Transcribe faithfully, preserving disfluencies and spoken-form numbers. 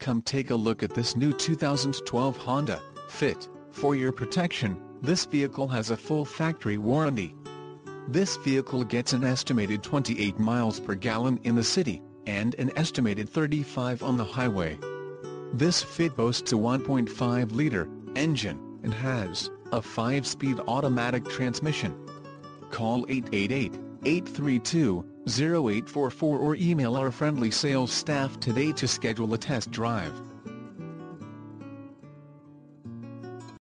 Come take a look at this new two thousand twelve Honda Fit. For your protection, this vehicle has a full factory warranty. This vehicle gets an estimated twenty-eight miles per gallon in the city, and an estimated thirty-five on the highway. This Fit boasts a one point five liter engine, and has a five speed automatic transmission. Call eight eight eight, eight three two, zero eight four four or email our friendly sales staff today to schedule a test drive.